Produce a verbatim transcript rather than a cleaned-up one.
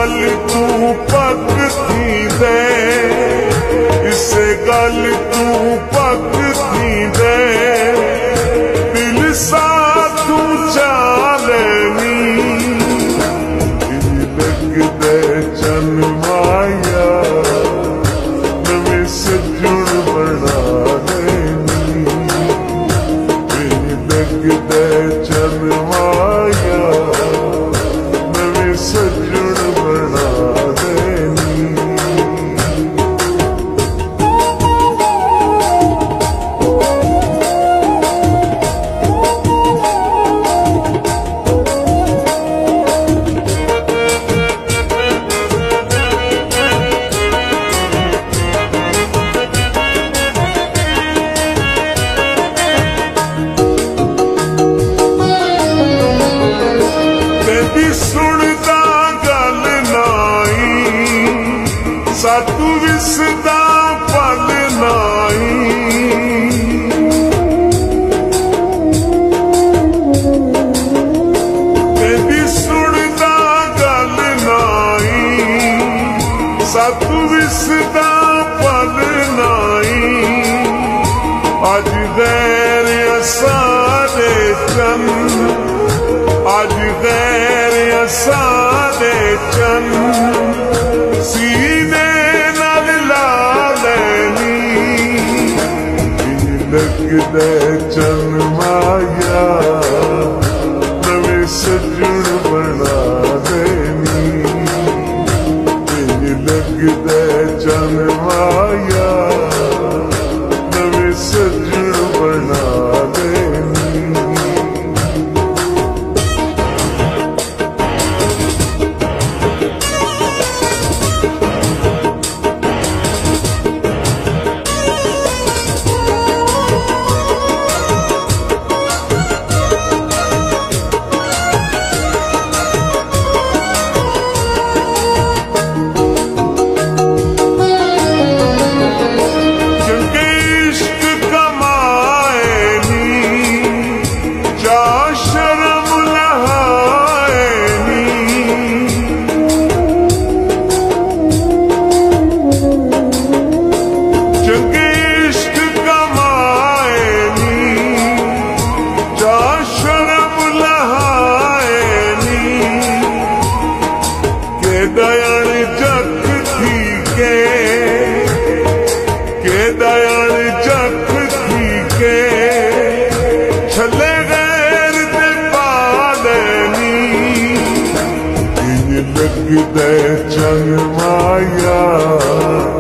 गल तू पक थी दे, इसे गल तू पक थी दे, दिल साथू चालनी लगदे चन माया नवे सजण बना देनी, लगदे चन माया नवे सजण बना देनी। सुनदा गल नाई सातू विसदा पल नाई, कहदी सुनदा गल नाई सातू विसदा पल नाई, अज गैर असारे चन, अज गैर असारे चन, सीने नाल ला लैनी, लगदे चन माया नवे सजण बना देनी, लगदे चन माया नवे सजण बना देनी। दयाल जख थी के, के दयाल जख थी के, छले गैर दे पालनी, लगदे चन माया